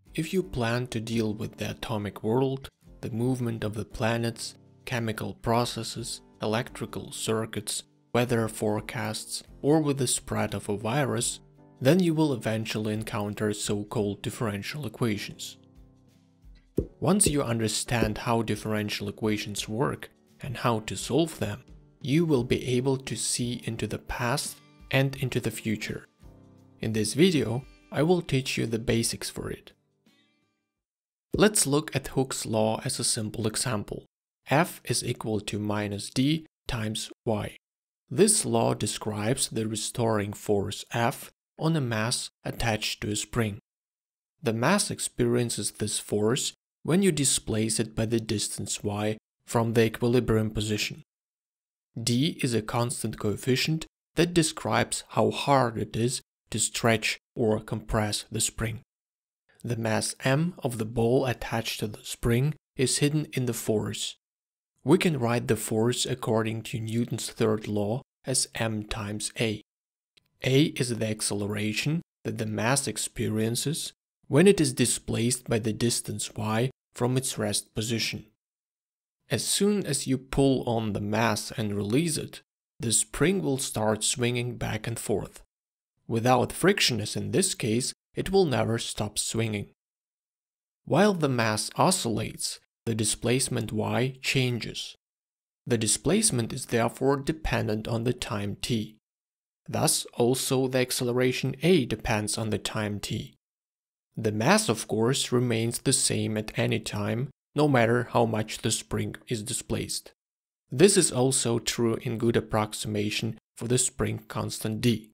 If you plan to deal with the atomic world, the movement of the planets, chemical processes, electrical circuits, weather forecasts, or with the spread of a virus, then you will eventually encounter so-called differential equations. Once you understand how differential equations work and how to solve them, you will be able to see into the past and into the future. In this video, I will teach you the basics for it. Let's look at Hooke's law as a simple example. F is equal to minus d times y. This law describes the restoring force F on a mass attached to a spring. The mass experiences this force when you displace it by the distance y from the equilibrium position. D is a constant coefficient that describes how hard it is to stretch or compress the spring. The mass m of the ball attached to the spring is hidden in the force. We can write the force according to Newton's third law as m times a. A is the acceleration that the mass experiences when it is displaced by the distance y from its rest position. As soon as you pull on the mass and release it, the spring will start swinging back and forth. Without friction, as in this case, it will never stop swinging. While the mass oscillates, the displacement y changes. The displacement is therefore dependent on the time t. Thus, also the acceleration a depends on the time t. The mass, of course, remains the same at any time, no matter how much the spring is displaced. This is also true in good approximation for the spring constant d.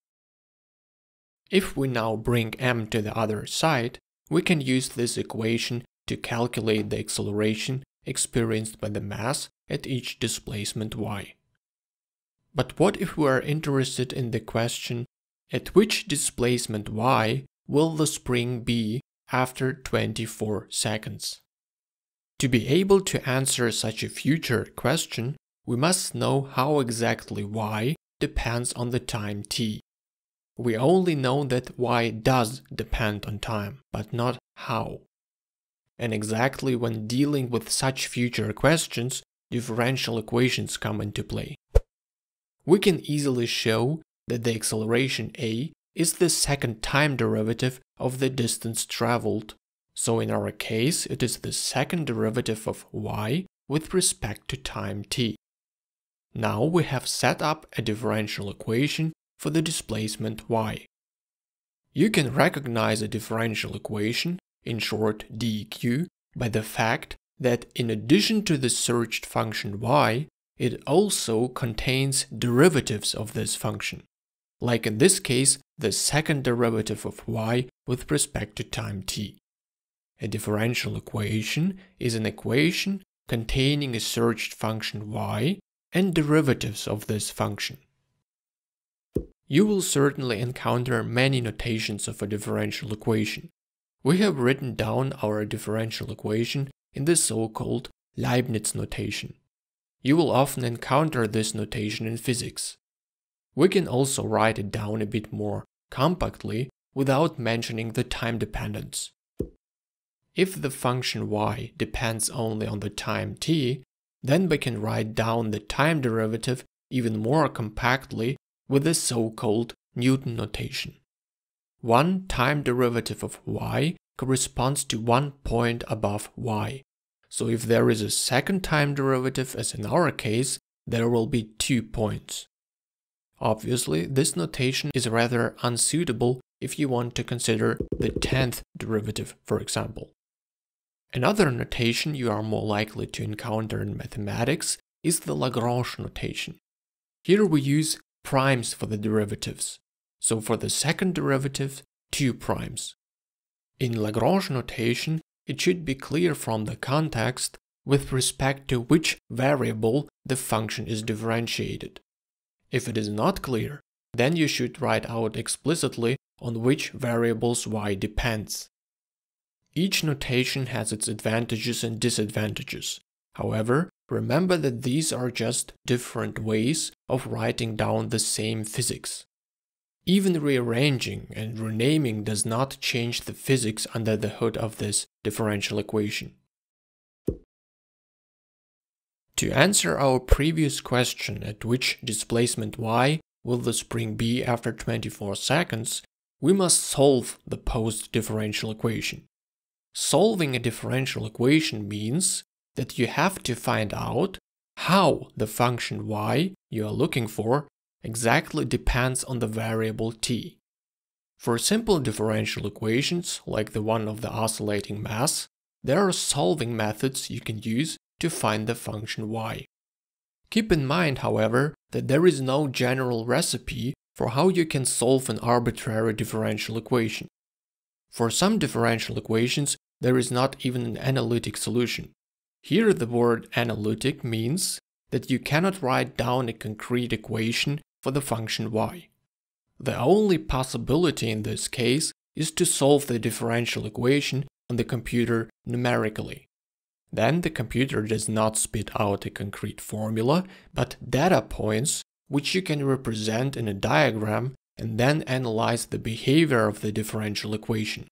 If we now bring m to the other side, we can use this equation to calculate the acceleration experienced by the mass at each displacement y. But what if we are interested in the question, at which displacement y will the spring be after 24 seconds? To be able to answer such a future question, we must know how exactly y depends on the time t. We only know that y does depend on time, but not how. And exactly when dealing with such future questions, differential equations come into play. We can easily show that the acceleration a is the second time derivative of the distance traveled. So in our case, it is the second derivative of y with respect to time t. Now we have set up a differential equation for the displacement y. You can recognize a differential equation, in short dq, by the fact that in addition to the searched function y, it also contains derivatives of this function, like in this case the second derivative of y with respect to time t. A differential equation is an equation containing a searched function y and derivatives of this function. You will certainly encounter many notations of a differential equation. We have written down our differential equation in the so-called Leibniz notation. You will often encounter this notation in physics. We can also write it down a bit more compactly without mentioning the time dependence. If the function y depends only on the time t, then we can write down the time derivative even more compactly with the so-called Newton notation. One time derivative of y corresponds to one point above y. So if there is a second time derivative, as in our case, there will be 2 points. Obviously, this notation is rather unsuitable if you want to consider the 10th derivative, for example. Another notation you are more likely to encounter in mathematics is the Lagrange notation. Here we use primes for the derivatives. So for the second derivative, 2 primes. In Lagrange notation, it should be clear from the context with respect to which variable the function is differentiated. If it is not clear, then you should write out explicitly on which variables y depends. Each notation has its advantages and disadvantages. However, remember that these are just different ways of writing down the same physics. Even rearranging and renaming does not change the physics under the hood of this differential equation. To answer our previous question, at which displacement y will the spring be after 24 seconds, we must solve the post-differential equation. Solving a differential equation means that you have to find out how the function y you are looking for exactly depends on the variable t. For simple differential equations, like the one of the oscillating mass, there are solving methods you can use to find the function y. Keep in mind, however, that there is no general recipe for how you can solve an arbitrary differential equation. For some differential equations, there is not even an analytic solution. Here the word analytic means that you cannot write down a concrete equation for the function y. The only possibility in this case is to solve the differential equation on the computer numerically. Then the computer does not spit out a concrete formula, but data points which you can represent in a diagram and then analyze the behavior of the differential equation.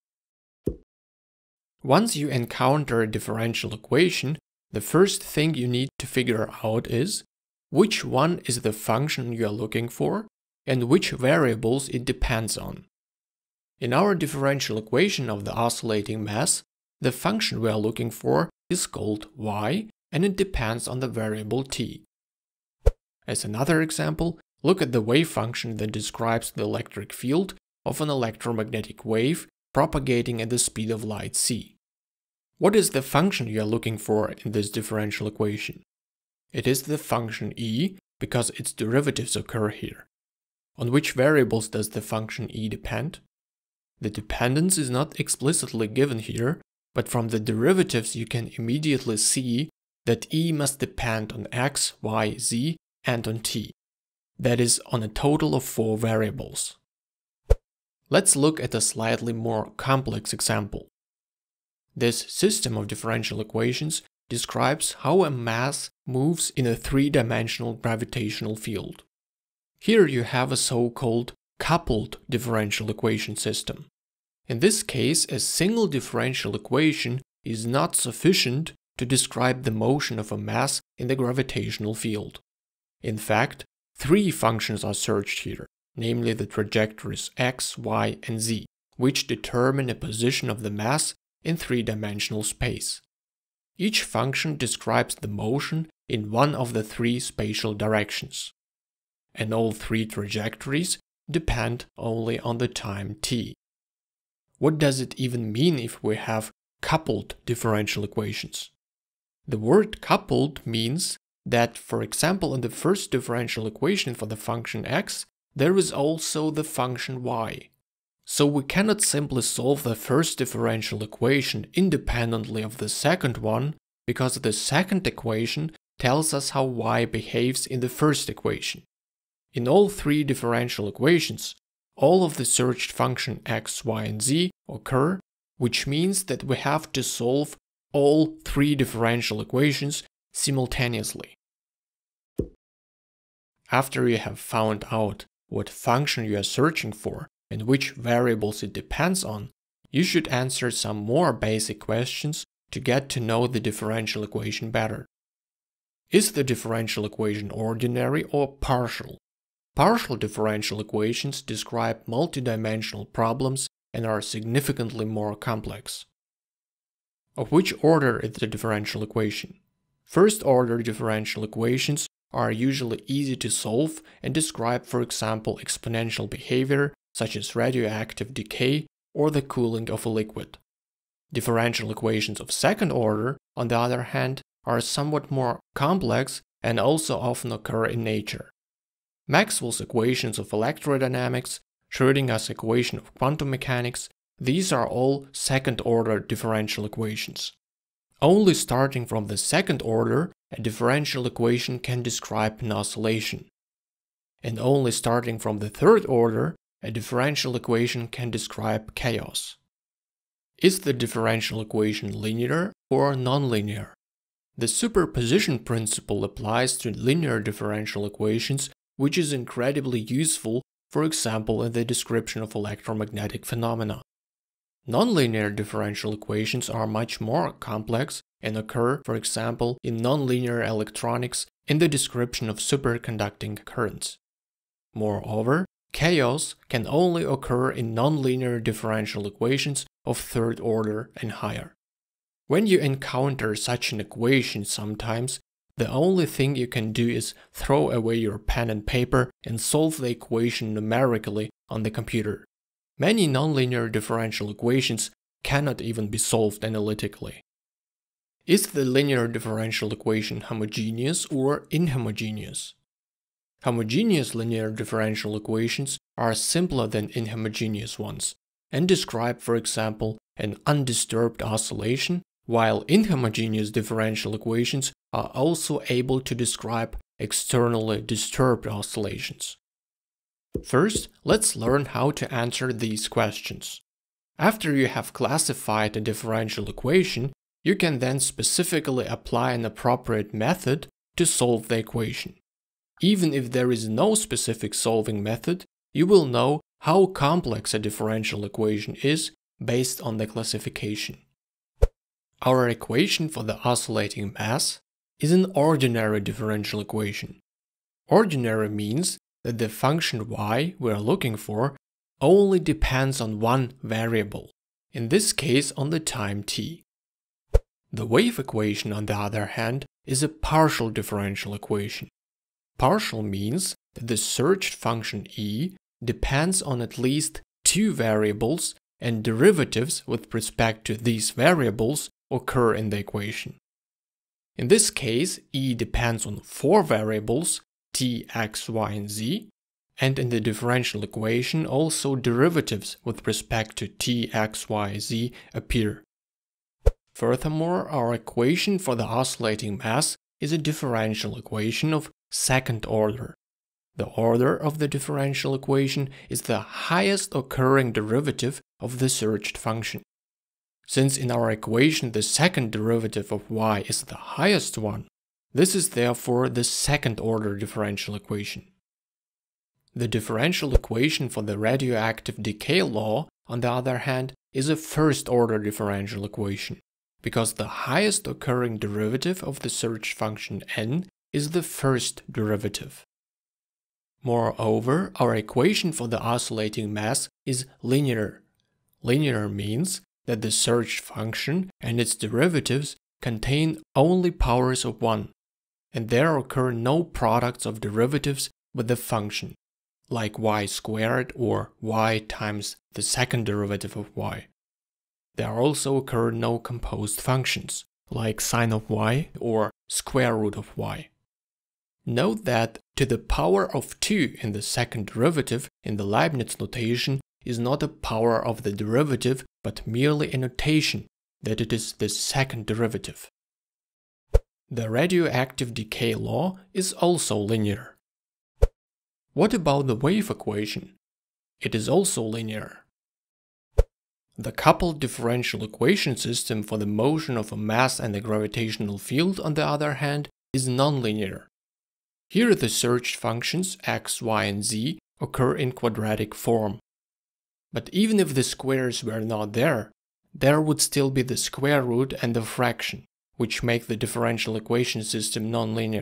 Once you encounter a differential equation, the first thing you need to figure out is which one is the function you are looking for and which variables it depends on. In our differential equation of the oscillating mass, the function we are looking for is called y, and it depends on the variable t. As another example, look at the wave function that describes the electric field of an electromagnetic wave propagating at the speed of light c. What is the function you are looking for in this differential equation? It is the function e, because its derivatives occur here. On which variables does the function e depend? The dependence is not explicitly given here, but from the derivatives you can immediately see that e must depend on x, y, z, and on t. That is, on a total of 4 variables. Let's look at a slightly more complex example. This system of differential equations describes how a mass moves in a 3-dimensional gravitational field. Here you have a so-called coupled differential equation system. In this case, a single differential equation is not sufficient to describe the motion of a mass in the gravitational field. In fact, 3 functions are searched here, namely the trajectories x, y, and z, which determine a position of the mass in 3-dimensional space. Each function describes the motion in one of the 3 spatial directions. And all 3 trajectories depend only on the time t. What does it even mean if we have coupled differential equations? The word coupled means that, for example, in the first differential equation for the function x, there is also the function y. So we cannot simply solve the first differential equation independently of the second one, because the second equation tells us how y behaves in the first equation. In all 3 differential equations, all of the searched function x, y, and z occur, which means that we have to solve all 3 differential equations simultaneously. After you have found out what function you are searching for and which variables it depends on, you should answer some more basic questions to get to know the differential equation better. Is the differential equation ordinary or partial? Partial differential equations describe multidimensional problems and are significantly more complex. Of which order is the differential equation? First-order differential equations are usually easy to solve and describe, for example, exponential behavior such as radioactive decay or the cooling of a liquid. Differential equations of second order, on the other hand, are somewhat more complex and also often occur in nature. Maxwell's equations of electrodynamics, Schrödinger's equation of quantum mechanics, these are all second-order differential equations. Only starting from the second order, a differential equation can describe an oscillation. And only starting from the third order, a differential equation can describe chaos. Is the differential equation linear or nonlinear? The superposition principle applies to linear differential equations, which is incredibly useful for example in the description of electromagnetic phenomena. Nonlinear differential equations are much more complex and occur, for example, in nonlinear electronics in the description of superconducting currents. Moreover, chaos can only occur in nonlinear differential equations of third order and higher. When you encounter such an equation sometimes, the only thing you can do is throw away your pen and paper and solve the equation numerically on the computer. Many nonlinear differential equations cannot even be solved analytically. Is the linear differential equation homogeneous or inhomogeneous? Homogeneous linear differential equations are simpler than inhomogeneous ones and describe, for example, an undisturbed oscillation, while inhomogeneous differential equations are also able to describe externally disturbed oscillations. First, let's learn how to answer these questions. After you have classified a differential equation, you can then specifically apply an appropriate method to solve the equation. Even if there is no specific solving method, you will know how complex a differential equation is based on the classification. Our equation for the oscillating mass is an ordinary differential equation. Ordinary means that the function y we are looking for only depends on one variable, in this case on the time t. The wave equation, on the other hand, is a partial differential equation. Partial means that the searched function e depends on at least two variables, and derivatives with respect to these variables occur in the equation. In this case, e depends on four variables, t, x, y, and z, and in the differential equation also derivatives with respect to t, x, y, z appear. Furthermore, our equation for the oscillating mass is a differential equation of second order. The order of the differential equation is the highest occurring derivative of the searched function. Since in our equation the second derivative of y is the highest one, this is therefore the second order differential equation. The differential equation for the radioactive decay law, on the other hand, is a first order differential equation, because the highest occurring derivative of the searched function n is the first derivative. Moreover, our equation for the oscillating mass is linear. Linear means that the searched function and its derivatives contain only powers of 1, and there occur no products of derivatives with the function, like y squared or y times the second derivative of y. There also occur no composed functions, like sine of y or square root of y. Note that to the power of 2 in the second derivative in the Leibniz notation is not a power of the derivative, but merely a notation that it is the second derivative. The radioactive decay law is also linear. What about the wave equation? It is also linear. The coupled differential equation system for the motion of a mass and a gravitational field, on the other hand, is nonlinear. Here the searched functions x, y, and z occur in quadratic form. But even if the squares were not there, there would still be the square root and the fraction, which make the differential equation system nonlinear.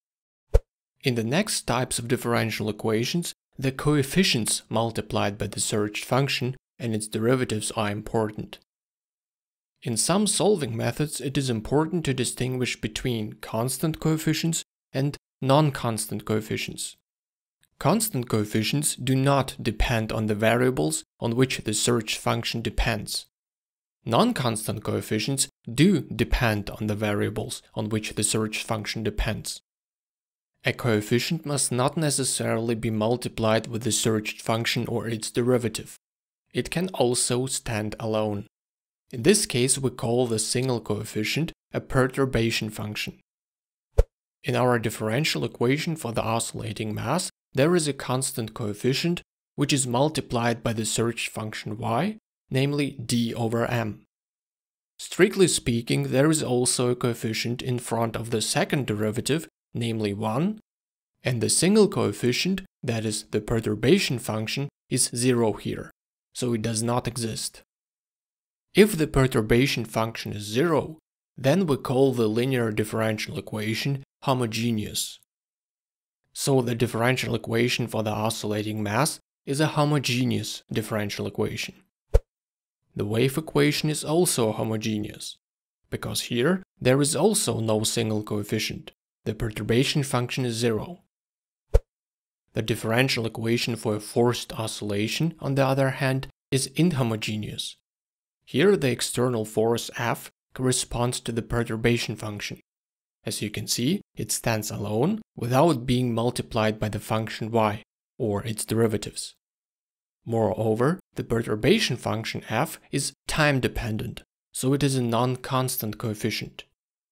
In the next types of differential equations, the coefficients multiplied by the searched function and its derivatives are important. In some solving methods, it is important to distinguish between constant coefficients and non-constant coefficients. Constant coefficients do not depend on the variables on which the searched function depends. Non-constant coefficients do depend on the variables on which the searched function depends. A coefficient must not necessarily be multiplied with the searched function or its derivative. It can also stand alone. In this case, we call the single coefficient a perturbation function. In our differential equation for the oscillating mass, there is a constant coefficient which is multiplied by the searched function y, namely d over m. Strictly speaking, there is also a coefficient in front of the second derivative, namely 1, and the single coefficient that is, the perturbation function, is 0 here, so it does not exist. If the perturbation function is 0, then we call the linear differential equation homogeneous. So the differential equation for the oscillating mass is a homogeneous differential equation. The wave equation is also homogeneous, because here there is also no single coefficient. The perturbation function is 0. The differential equation for a forced oscillation, on the other hand, is inhomogeneous. Here the external force F corresponds to the perturbation function. As you can see, it stands alone without being multiplied by the function y, or its derivatives. Moreover, the perturbation function f is time-dependent, so it is a non-constant coefficient.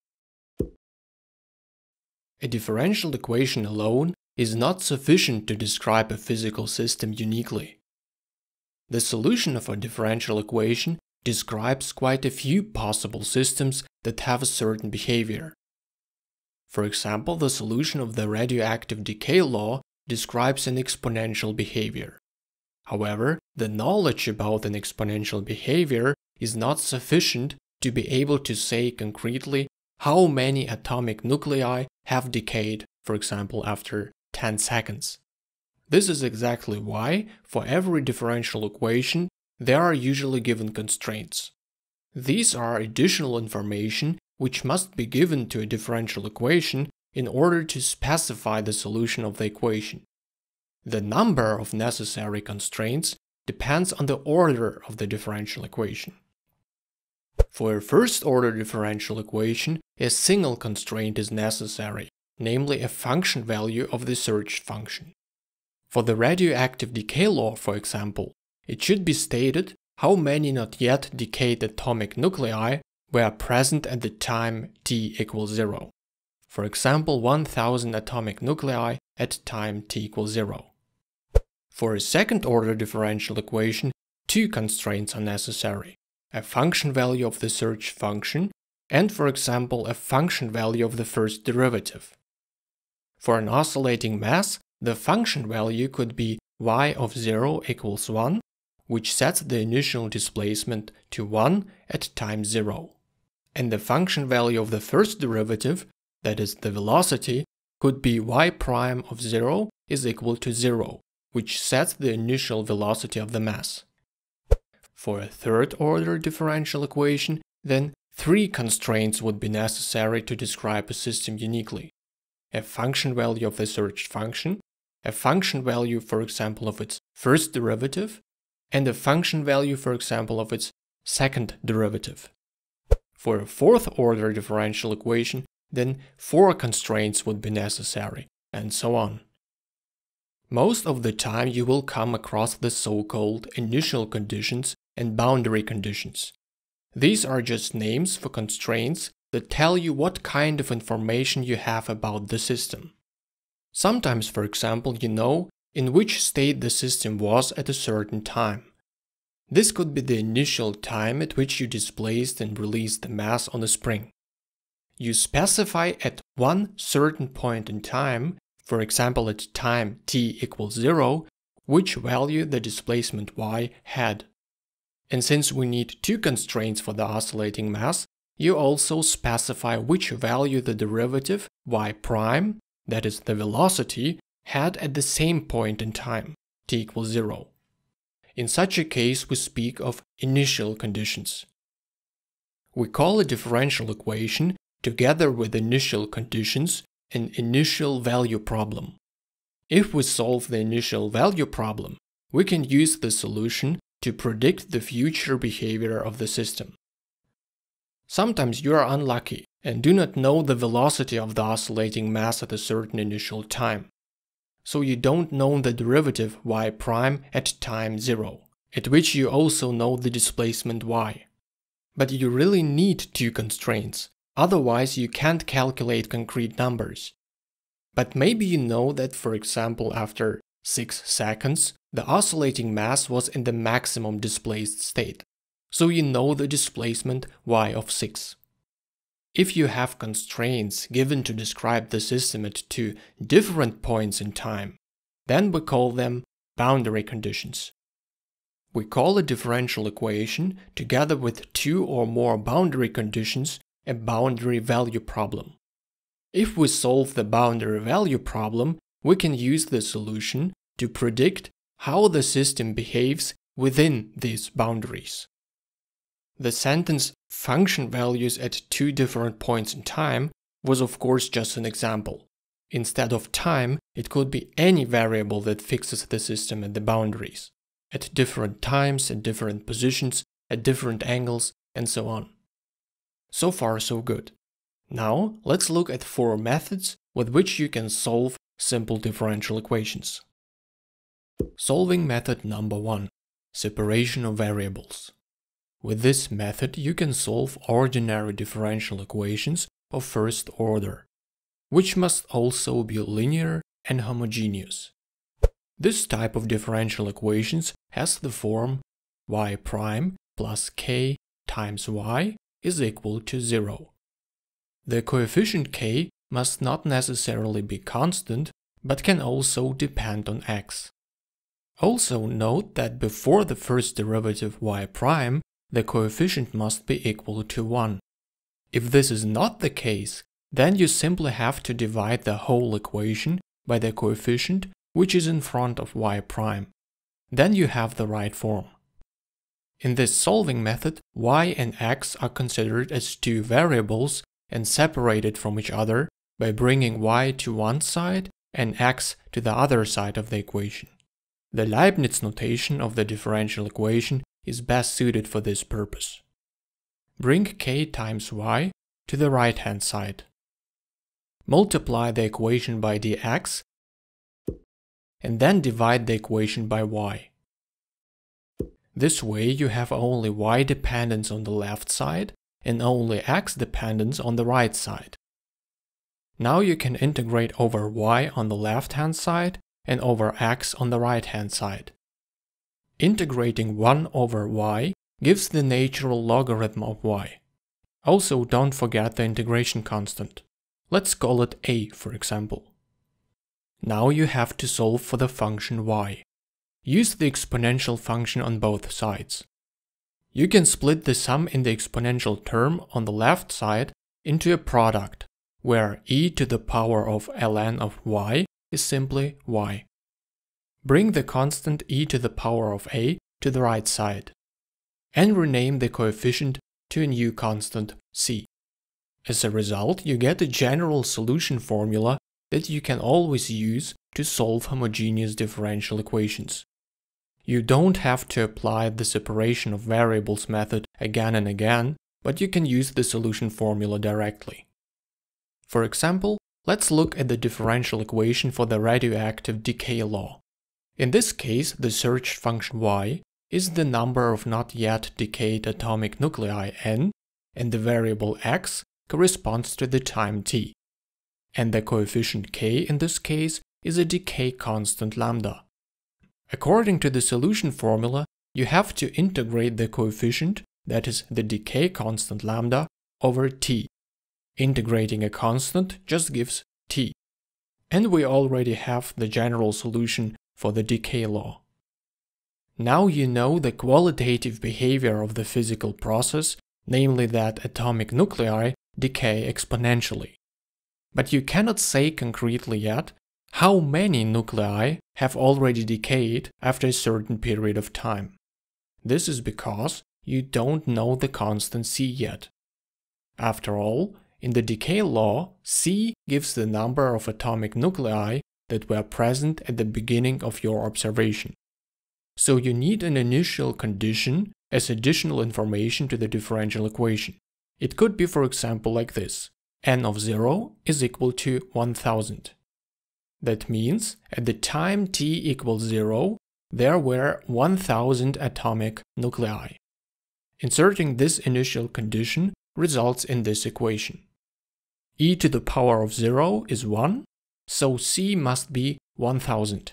A differential equation alone is not sufficient to describe a physical system uniquely. The solution of a differential equation describes quite a few possible systems that have a certain behavior. For example, the solution of the radioactive decay law describes an exponential behavior. However, the knowledge about an exponential behavior is not sufficient to be able to say concretely how many atomic nuclei have decayed, for example, after 10 seconds. This is exactly why, for every differential equation, there are usually given constraints. These are additional information which must be given to a differential equation in order to specify the solution of the equation. The number of necessary constraints depends on the order of the differential equation. For a first-order differential equation, a single constraint is necessary, namely a function value of the search function. For the radioactive decay law, for example, it should be stated how many not yet decayed atomic nuclei were present at the time t equals 0. For example, 1000 atomic nuclei at time t equals 0. For a second-order differential equation, two constraints are necessary: a function value of the search function and, for example, a function value of the first derivative. For an oscillating mass, the function value could be y of 0 equals 1, which sets the initial displacement to 1 at time 0. And the function value of the first derivative, that is the velocity, could be y prime of 0 is equal to 0, which sets the initial velocity of the mass. For a third-order differential equation, then three constraints would be necessary to describe a system uniquely: a function value of the search function, a function value, for example, of its first derivative, and a function value, for example, of its second derivative. For a fourth-order differential equation, then four constraints would be necessary, and so on. Most of the time you will come across the so-called initial conditions and boundary conditions. These are just names for constraints that tell you what kind of information you have about the system. Sometimes, for example, you know in which state the system was at a certain time. This could be the initial time at which you displaced and released the mass on a spring. You specify at one certain point in time, for example at time t equals 0, which value the displacement y had. And since we need two constraints for the oscillating mass, you also specify which value the derivative y prime, that is the velocity, had at the same point in time, t equals 0. In such a case, we speak of initial conditions. We call a differential equation, together with initial conditions, an initial value problem. If we solve the initial value problem, we can use the solution to predict the future behavior of the system. Sometimes you are unlucky and do not know the velocity of the oscillating mass at a certain initial time. So you don't know the derivative y prime at time 0, at which you also know the displacement y. But you really need two constraints, otherwise you can't calculate concrete numbers. But maybe you know that, for example, after 6 seconds, the oscillating mass was in the maximum displaced state, so you know the displacement y of 6. If you have constraints given to describe the system at two different points in time, Then we call them boundary conditions. We call a differential equation together with two or more boundary conditions a boundary value problem. If we solve the boundary value problem, we can use the solution to predict how the system behaves within these boundaries. The sentence function values at two different points in time was of course just an example. Instead of time, it could be any variable that fixes the system at the boundaries, at different times, at different positions, at different angles, and so on. So far, so good. Now, let's look at 4 methods with which you can solve simple differential equations. Solving method number 1. Separation of variables. With this method, you can solve ordinary differential equations of first order, which must also be linear and homogeneous. This type of differential equations has the form y prime plus k times y is equal to 0. The coefficient k must not necessarily be constant, but can also depend on x. Also note that before the first derivative y prime, the coefficient must be equal to 1. If this is not the case, then you simply have to divide the whole equation by the coefficient which is in front of y prime. Then you have the right form. In this solving method, y and x are considered as two variables and separated from each other by bringing y to one side and x to the other side of the equation. The Leibniz notation of the differential equation is best suited for this purpose. Bring k times y to the right-hand side. Multiply the equation by dx and then divide the equation by y. This way you have only y dependence on the left side and only x dependence on the right side. Now you can integrate over y on the left-hand side and over x on the right-hand side. Integrating 1 over y gives the natural logarithm of y. Also, don't forget the integration constant. Let's call it a, for example. Now you have to solve for the function y. Use the exponential function on both sides. You can split the sum in the exponential term on the left side into a product, where e to the power of ln of y is simply y. Bring the constant e to the power of a to the right side, and rename the coefficient to a new constant c. As a result, you get a general solution formula that you can always use to solve homogeneous differential equations. You don't have to apply the separation of variables method again and again, but you can use the solution formula directly. For example, let's look at the differential equation for the radioactive decay law. In this case, the search function y is the number of not yet decayed atomic nuclei n, and the variable x corresponds to the time t. And the coefficient k in this case is a decay constant lambda. According to the solution formula, you have to integrate the coefficient, that is the decay constant lambda, over t. Integrating a constant just gives t. And we already have the general solution for the decay law. Now you know the qualitative behavior of the physical process, namely that atomic nuclei decay exponentially. But you cannot say concretely yet how many nuclei have already decayed after a certain period of time. This is because you don't know the constant c yet. After all, in the decay law, c gives the number of atomic nuclei that were present at the beginning of your observation. So you need an initial condition as additional information to the differential equation. It could be, for example, like this: n of 0 is equal to 1000. That means at the time t equals 0, there were 1000 atomic nuclei. Inserting this initial condition results in this equation. E to the power of 0 is 1, so c must be 1000.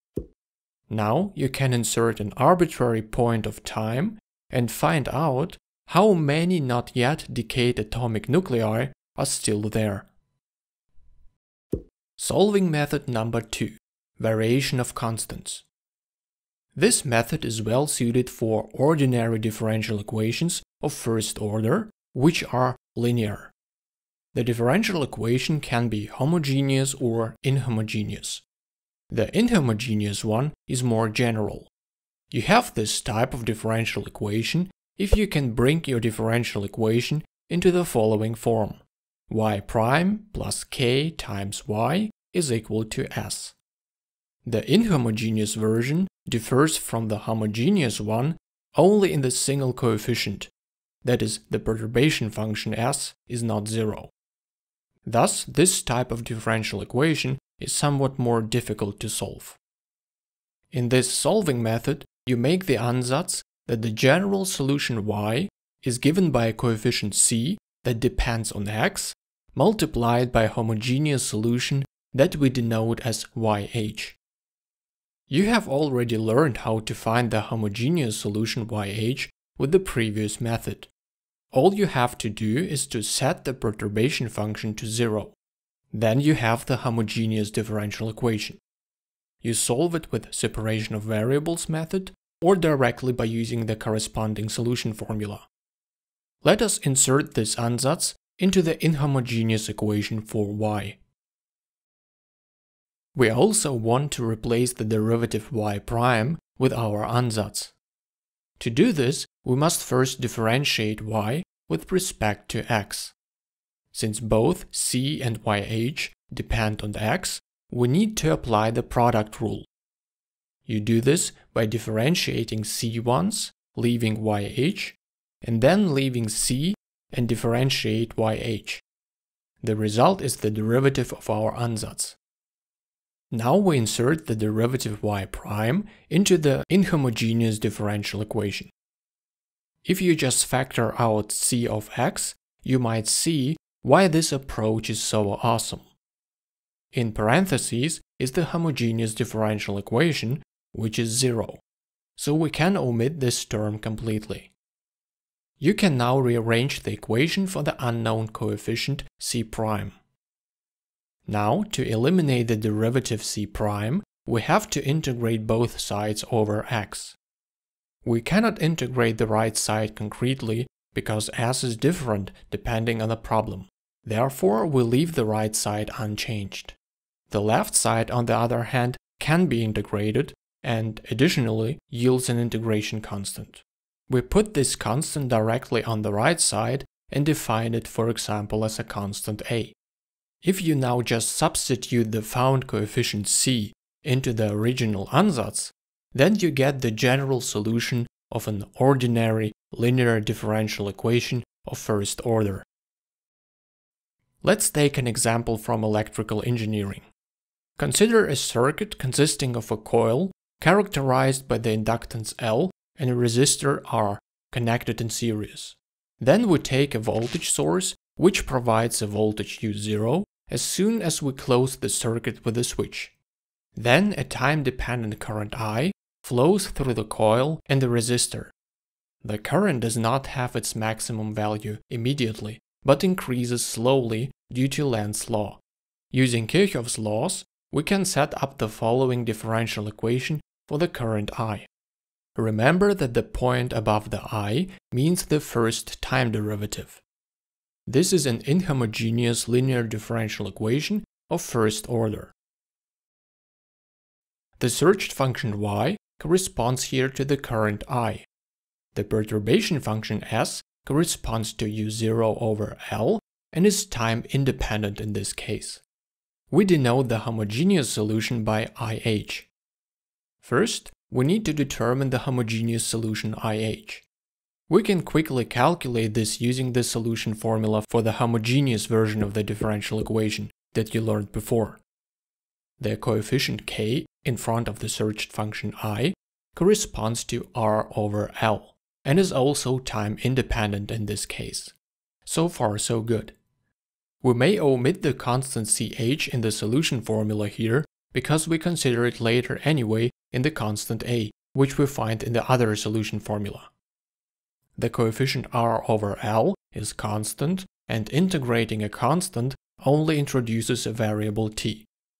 Now you can insert an arbitrary point of time and find out how many not yet decayed atomic nuclei are still there. Solving method number 2. variation of constants. This method is well suited for ordinary differential equations of first order, which are linear. The differential equation can be homogeneous or inhomogeneous. The inhomogeneous one is more general. You have this type of differential equation if you can bring your differential equation into the following form: y prime plus k times y is equal to s. The inhomogeneous version differs from the homogeneous one only in the single coefficient, that is, the perturbation function s is not zero. Thus, this type of differential equation is somewhat more difficult to solve. In this solving method, you make the ansatz that the general solution y is given by a coefficient c that depends on x, multiplied by a homogeneous solution that we denote as yh. You have already learned how to find the homogeneous solution yh with the previous method. All you have to do is to set the perturbation function to 0. Then you have the homogeneous differential equation. You solve it with separation of variables method or directly by using the corresponding solution formula. Let us insert this ansatz into the inhomogeneous equation for y. We also want to replace the derivative y prime with our ansatz. To do this, we must first differentiate y with respect to x. Since both c and yh depend on x, we need to apply the product rule. You do this by differentiating c once, leaving yh, and then leaving c and differentiate yh. The result is the derivative of our ansatz. Now we insert the derivative y prime into the inhomogeneous differential equation. If you just factor out c of x, you might see why this approach is so awesome. In parentheses is the homogeneous differential equation, which is 0, so we can omit this term completely. You can now rearrange the equation for the unknown coefficient c prime. Now, to eliminate the derivative c prime, we have to integrate both sides over x. We cannot integrate the right side concretely because s is different depending on the problem. Therefore, we leave the right side unchanged. The left side, on the other hand, can be integrated and additionally yields an integration constant. We put this constant directly on the right side and define it, for example, as a constant a. If you now just substitute the found coefficient c into the original ansatz, then you get the general solution of an ordinary linear differential equation of first order. Let's take an example from electrical engineering. Consider a circuit consisting of a coil characterized by the inductance L and a resistor R connected in series. Then we take a voltage source which provides a voltage U0 as soon as we close the circuit with a switch. Then a time-dependent current I flows through the coil and the resistor. The current does not have its maximum value immediately, but increases slowly due to Lenz's law. Using Kirchhoff's laws, we can set up the following differential equation for the current I. Remember that the point above the I means the first time derivative. This is an inhomogeneous linear differential equation of first order. The searched function y corresponds here to the current I. The perturbation function s corresponds to u0 over L and is time independent in this case. We denote the homogeneous solution by IH. First, we need to determine the homogeneous solution IH. We can quickly calculate this using the solution formula for the homogeneous version of the differential equation that you learned before. The coefficient k in front of the searched function I corresponds to R over L and is also time independent in this case. So far, so good. We may omit the constant ch in the solution formula here because we consider it later anyway in the constant a, which we find in the other solution formula. The coefficient R over L is constant, and integrating a constant only introduces a variable t.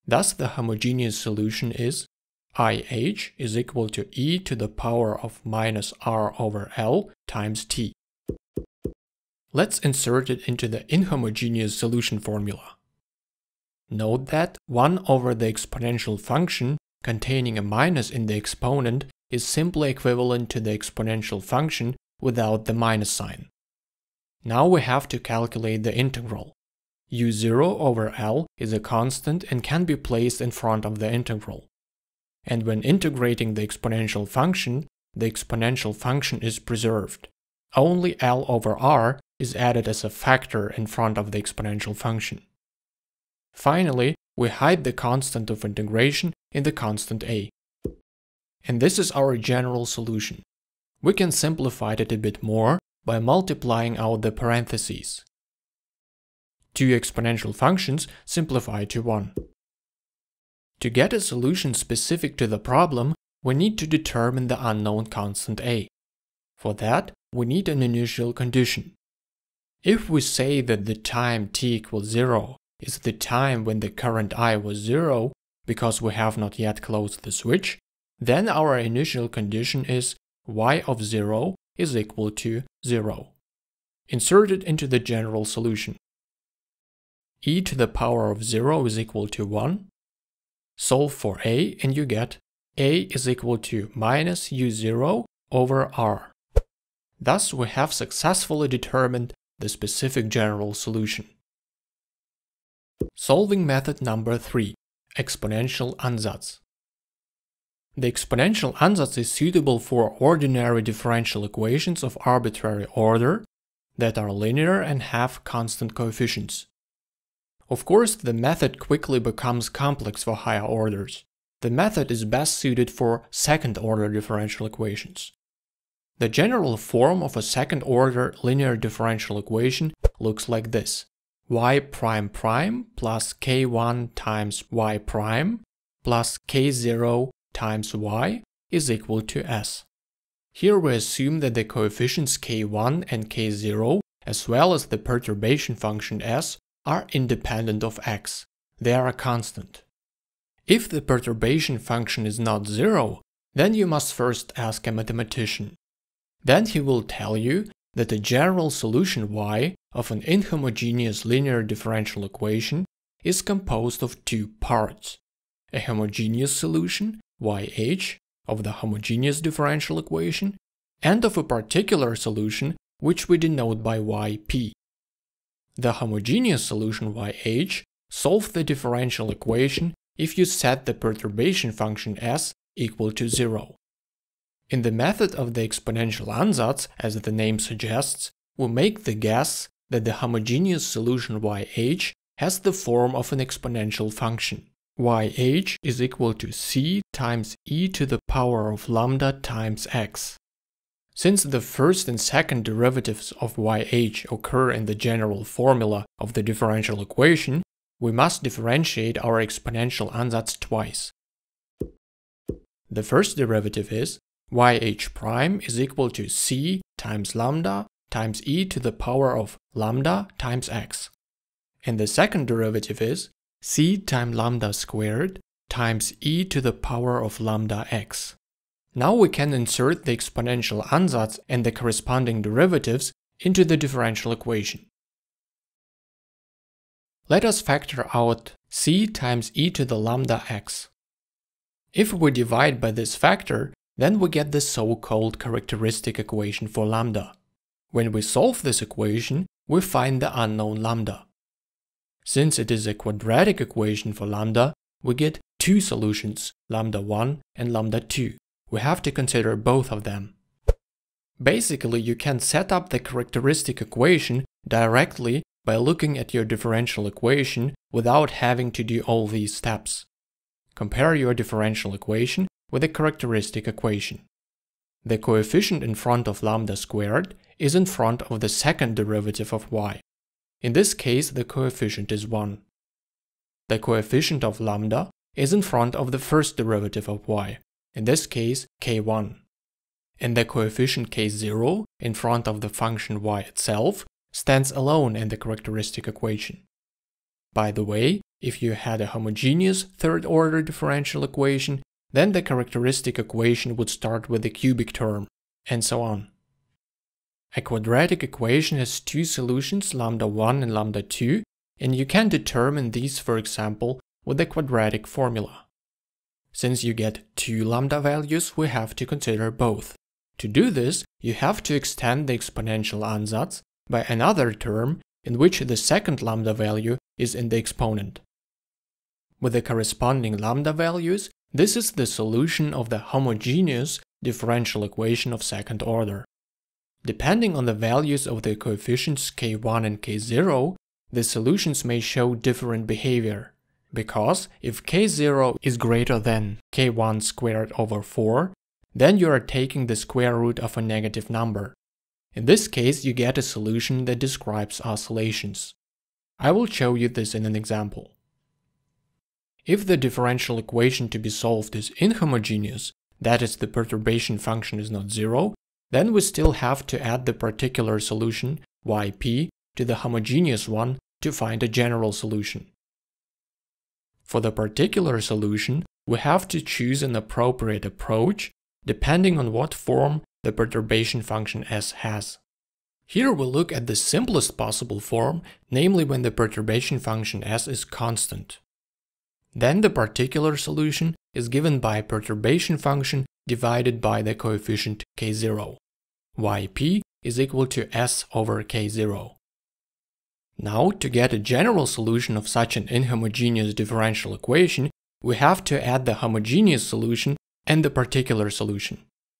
Thus the homogeneous solution is IH is equal to e to the power of minus r over L times t. Let's insert it into the inhomogeneous solution formula. Note that 1 over the exponential function containing a minus in the exponent is simply equivalent to the exponential function without the minus sign. Now we have to calculate the integral. u0 over L is a constant and can be placed in front of the integral. And when integrating the exponential function is preserved. Only L over R is added as a factor in front of the exponential function. Finally, we hide the constant of integration in the constant a. And this is our general solution. We can simplify it a bit more by multiplying out the parentheses. Two exponential functions simplify to 1. To get a solution specific to the problem, we need to determine the unknown constant a. For that, we need an initial condition. If we say that the time t equals 0 is the time when the current I was 0, because we have not yet closed the switch, then our initial condition is y of 0 is equal to 0. Insert it into the general solution. E to the power of 0 is equal to 1. Solve for a and you get a is equal to minus u0 over r. Thus we have successfully determined the specific general solution. Solving method number 3. Exponential ansatz. The exponential ansatz is suitable for ordinary differential equations of arbitrary order that are linear and have constant coefficients. Of course, the method quickly becomes complex for higher orders. The method is best suited for second-order differential equations. The general form of a second-order linear differential equation looks like this: y prime prime plus k1 times y prime plus k0 times y is equal to s. Here we assume that the coefficients k1 and k0, as well as the perturbation function s, are independent of x. They are a constant. If the perturbation function is not 0, then you must first ask a mathematician. Then he will tell you that the general solution y of an inhomogeneous linear differential equation is composed of two parts: a homogeneous solution, yh, of the homogeneous differential equation, and of a particular solution which we denote by yp. The homogeneous solution yh solves the differential equation if you set the perturbation function s equal to 0. In the method of the exponential ansatz, as the name suggests, we make the guess that the homogeneous solution yh has the form of an exponential function. yh is equal to c times e to the power of lambda times x. Since the first and second derivatives of yh occur in the general formula of the differential equation, we must differentiate our exponential ansatz twice. The first derivative is yh prime is equal to c times lambda times e to the power of lambda times x. And the second derivative is c times lambda squared times e to the power of lambda x. Now we can insert the exponential ansatz and the corresponding derivatives into the differential equation. Let us factor out c times e to the lambda x. If we divide by this factor, then we get the so-called characteristic equation for lambda. When we solve this equation, we find the unknown lambda. Since it is a quadratic equation for lambda, we get two solutions, lambda 1 and lambda 2. We have to consider both of them. Basically, you can set up the characteristic equation directly by looking at your differential equation without having to do all these steps. Compare your differential equation with the characteristic equation. The coefficient in front of lambda squared is in front of the second derivative of y. In this case, the coefficient is 1. The coefficient of lambda is in front of the first derivative of y. In this case, k1. And the coefficient k0 in front of the function y itself stands alone in the characteristic equation. By the way, if you had a homogeneous third-order differential equation, then the characteristic equation would start with the cubic term, and so on. A quadratic equation has two solutions, lambda 1 and lambda 2, and you can determine these, for example, with the quadratic formula. Since you get two lambda values, we have to consider both. To do this, you have to extend the exponential ansatz by another term in which the second lambda value is in the exponent. With the corresponding lambda values, this is the solution of the homogeneous differential equation of second order. Depending on the values of the coefficients k1 and k0, the solutions may show different behavior. Because if k0 is greater than k1 squared over 4, then you are taking the square root of a negative number. In this case, you get a solution that describes oscillations. I will show you this in an example. If the differential equation to be solved is inhomogeneous, that is, the perturbation function is not zero, then we still have to add the particular solution, yp, to the homogeneous one to find a general solution. For the particular solution, we have to choose an appropriate approach depending on what form the perturbation function s has. Here we look at the simplest possible form, namely when the perturbation function s is constant. Then the particular solution is given by a perturbation function divided by the coefficient k0. Yp is equal to s over k0. Now, to get a general solution of such an inhomogeneous differential equation, we have to add the homogeneous solution and the particular solution.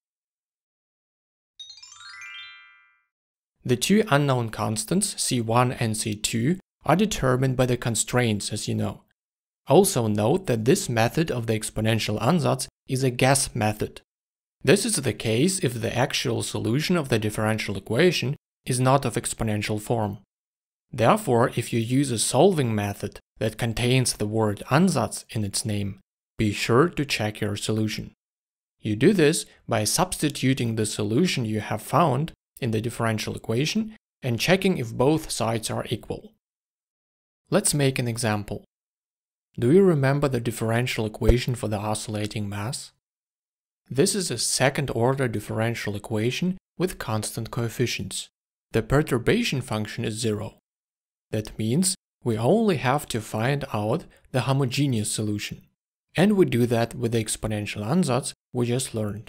The two unknown constants, c1 and c2, are determined by the constraints, as you know. Also note that this method of the exponential ansatz is a guess method. This is the case if the actual solution of the differential equation is not of exponential form. Therefore, if you use a solving method that contains the word ansatz in its name, be sure to check your solution. You do this by substituting the solution you have found in the differential equation and checking if both sides are equal. Let's make an example. Do you remember the differential equation for the oscillating mass? This is a second-order differential equation with constant coefficients. The perturbation function is zero. That means we only have to find out the homogeneous solution. And we do that with the exponential ansatz we just learned.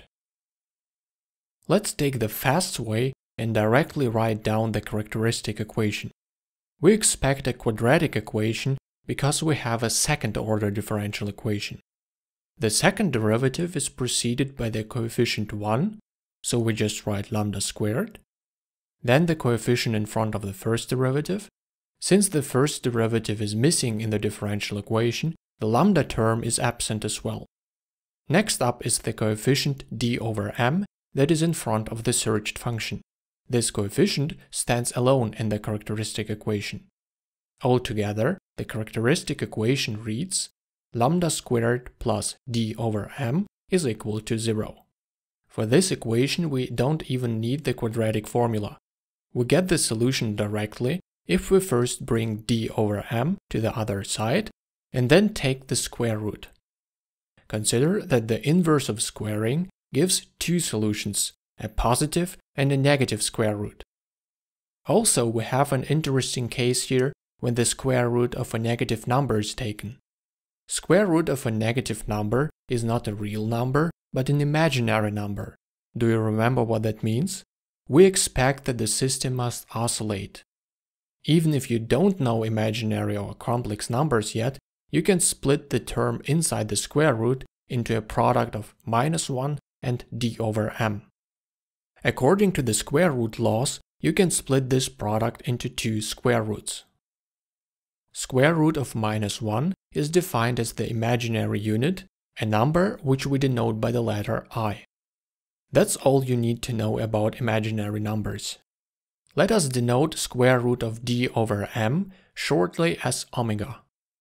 Let's take the fast way and directly write down the characteristic equation. We expect a quadratic equation because we have a second-order differential equation. The second derivative is preceded by the coefficient 1, so we just write lambda squared. Then the coefficient in front of the first derivative. Since the first derivative is missing in the differential equation, the lambda term is absent as well. Next up is the coefficient d over m that is in front of the searched function. This coefficient stands alone in the characteristic equation. Altogether, the characteristic equation reads lambda squared plus d over m is equal to 0. For this equation, we don't even need the quadratic formula. We get the solution directly if we first bring d over m to the other side and then take the square root. Consider that the inverse of squaring gives two solutions, a positive and a negative square root. Also, we have an interesting case here when the square root of a negative number is taken. Square root of a negative number is not a real number, but an imaginary number. Do you remember what that means? We expect that the system must oscillate. Even if you don't know imaginary or complex numbers yet, you can split the term inside the square root into a product of -1 and d over m. According to the square root laws, you can split this product into two square roots. Square root of -1 is defined as the imaginary unit, a number which we denote by the letter I. That's all you need to know about imaginary numbers. Let us denote square root of d over m shortly as omega.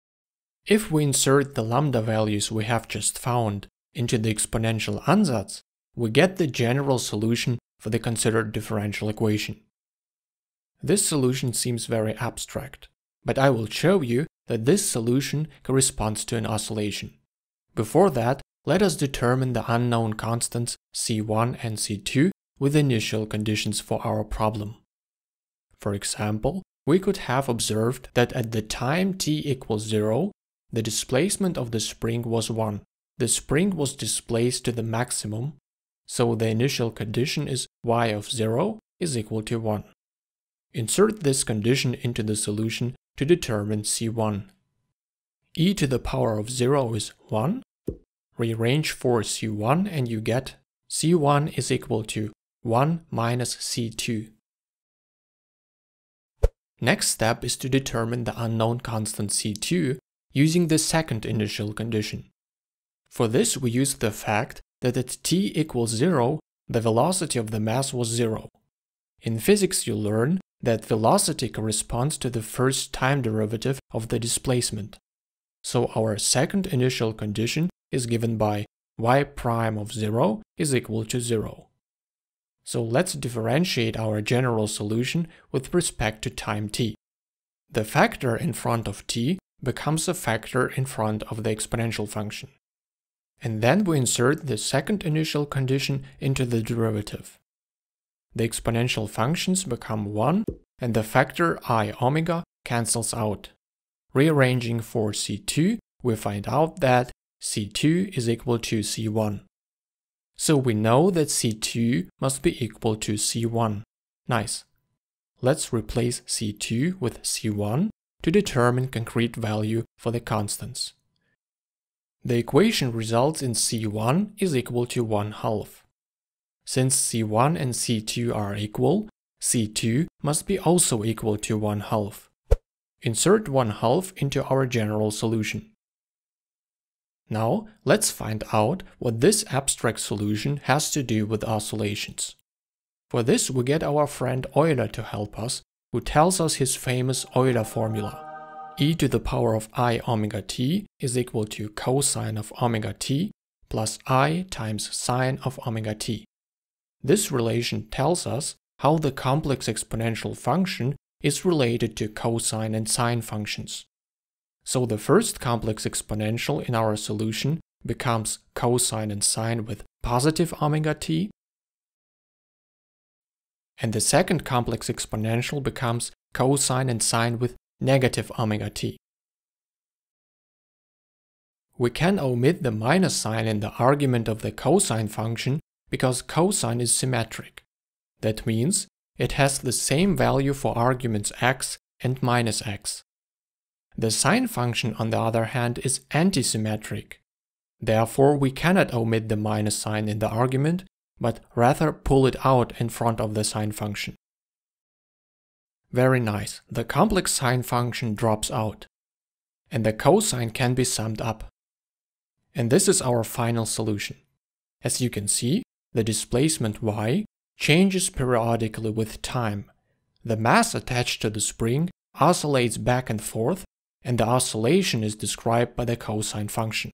If we insert the lambda values we have just found into the exponential ansatz, we get the general solution for the considered differential equation. This solution seems very abstract, but I will show you that this solution corresponds to an oscillation. Before that, let us determine the unknown constants C1 and C2 with initial conditions for our problem. For example, we could have observed that at the time t equals 0, the displacement of the spring was 1. The spring was displaced to the maximum, so the initial condition is y of 0 is equal to 1. Insert this condition into the solution to determine C1. e to the power of 0 is 1. Rearrange for C1 and you get C1 is equal to 1 minus C2. Next step is to determine the unknown constant C2 using the second initial condition. For this we use the fact that at t equals 0, the velocity of the mass was 0. In physics you learn that velocity corresponds to the first time derivative of the displacement. So our second initial condition is given by y prime of 0 is equal to 0. So let's differentiate our general solution with respect to time t. The factor in front of t becomes a factor in front of the exponential function. And then we insert the second initial condition into the derivative. The exponential functions become 1 and the factor I omega cancels out. Rearranging for C2, we find out that C2 is equal to C1. So we know that C2 must be equal to C1. Nice. Let's replace C2 with C1 to determine concrete value for the constants. The equation results in C1 is equal to 1/2. Since C1 and C2 are equal, C2 must be also equal to 1/2. Insert 1/2 into our general solution. Now, let's find out what this abstract solution has to do with oscillations. For this, we get our friend Euler to help us, who tells us his famous Euler formula. E to the power of I omega t is equal to cosine of omega t plus I times sine of omega t. This relation tells us how the complex exponential function is related to cosine and sine functions. So the first complex exponential in our solution becomes cosine and sine with positive omega t, and the second complex exponential becomes cosine and sine with negative omega t. We can omit the minus sign in the argument of the cosine function because cosine is symmetric. That means it has the same value for arguments x and minus x. The sine function, on the other hand, is antisymmetric. Therefore, we cannot omit the minus sign in the argument, but rather pull it out in front of the sine function. Very nice, the complex sine function drops out, and the cosine can be summed up. And this is our final solution. As you can see, the displacement y changes periodically with time. The mass attached to the spring oscillates back and forth, and the oscillation is described by the cosine function.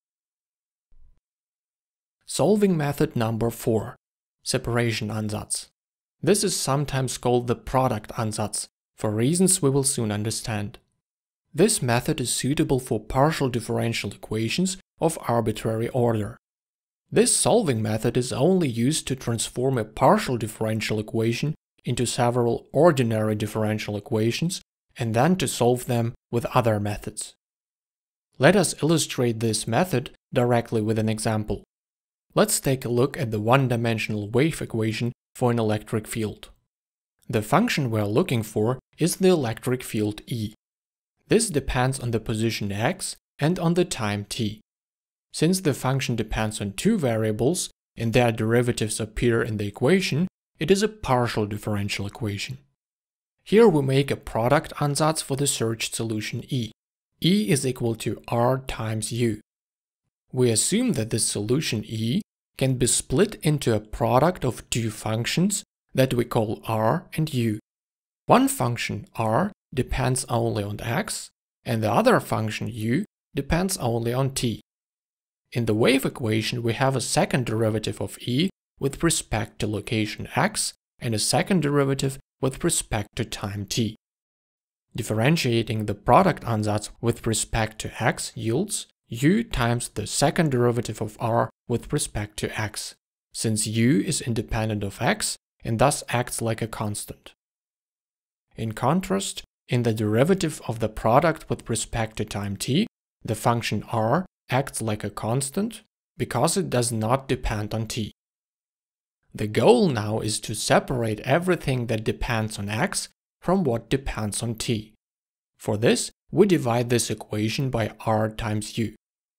Solving method number 4. Separation ansatz. This is sometimes called the product ansatz, for reasons we will soon understand. This method is suitable for partial differential equations of arbitrary order. This solving method is only used to transform a partial differential equation into several ordinary differential equations and then to solve them with other methods. Let us illustrate this method directly with an example. Let's take a look at the one-dimensional wave equation for an electric field. The function we are looking for is the electric field E. This depends on the position x and on the time t. Since the function depends on two variables and their derivatives appear in the equation, it is a partial differential equation. Here we make a product ansatz for the searched solution E. E is equal to R times U. We assume that this solution E can be split into a product of two functions that we call R and U. One function R depends only on x, and the other function U depends only on t. In the wave equation we have a second derivative of E with respect to location x and a second derivative with respect to time t. Differentiating the product ansatz with respect to x yields u times the second derivative of r with respect to x, since u is independent of x and thus acts like a constant. In contrast, in the derivative of the product with respect to time t, the function r acts like a constant because it does not depend on t. The goal now is to separate everything that depends on x from what depends on t. For this, we divide this equation by r times u.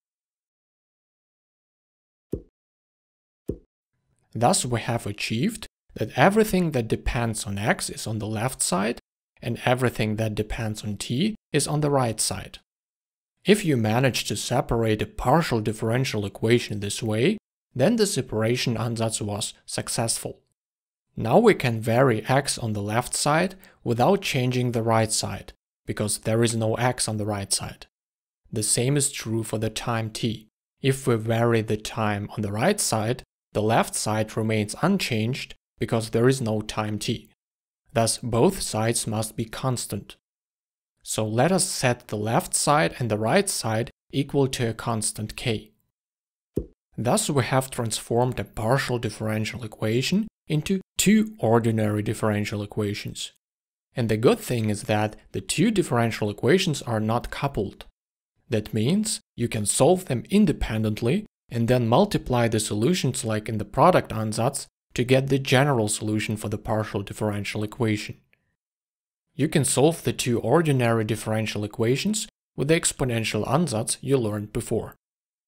Thus, we have achieved that everything that depends on x is on the left side, and everything that depends on t is on the right side. If you manage to separate a partial differential equation this way, then the separation ansatz was successful. Now we can vary x on the left side without changing the right side, because there is no x on the right side. The same is true for the time t. If we vary the time on the right side, the left side remains unchanged because there is no time t. Thus, both sides must be constant. So let us set the left side and the right side equal to a constant k. Thus, we have transformed a partial differential equation into two ordinary differential equations. And the good thing is that the two differential equations are not coupled. That means you can solve them independently and then multiply the solutions like in the product ansatz to get the general solution for the partial differential equation. You can solve the two ordinary differential equations with the exponential ansatz you learned before.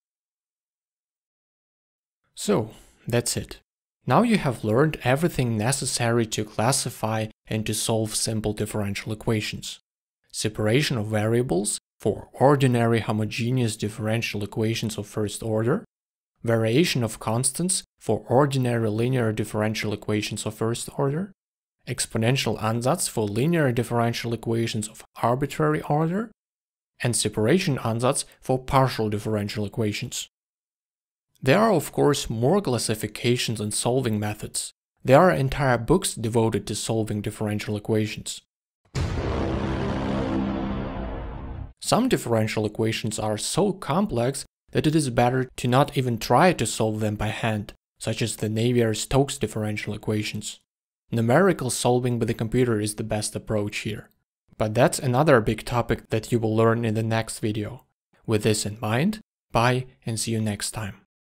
So, that's it. Now you have learned everything necessary to classify and to solve simple differential equations. Separation of variables for ordinary homogeneous differential equations of first order, variation of constants for ordinary linear differential equations of first order, exponential ansatz for linear differential equations of arbitrary order, and separation ansatz for partial differential equations. There are of course more classifications and solving methods. There are entire books devoted to solving differential equations. Some differential equations are so complex that it is better to not even try to solve them by hand, such as the Navier-Stokes differential equations. Numerical solving with the computer is the best approach here. But that's another big topic that you will learn in the next video. With this in mind, bye and see you next time.